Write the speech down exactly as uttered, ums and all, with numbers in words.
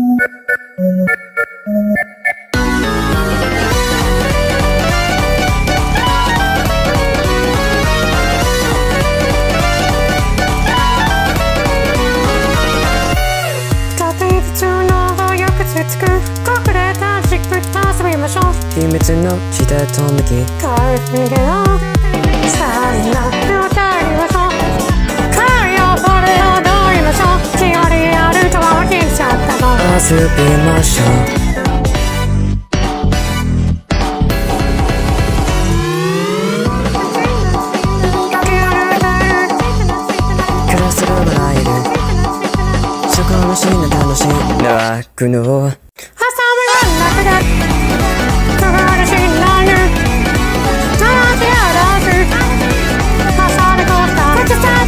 秘密の地でとめき帰るけどさんなのたりましょう帰よこれをどいましょう気がリアルとは分けちゃったぞ遊びましょうクラスルームライブそこのシーンが楽しい泣くのを挟む真ん中でTouch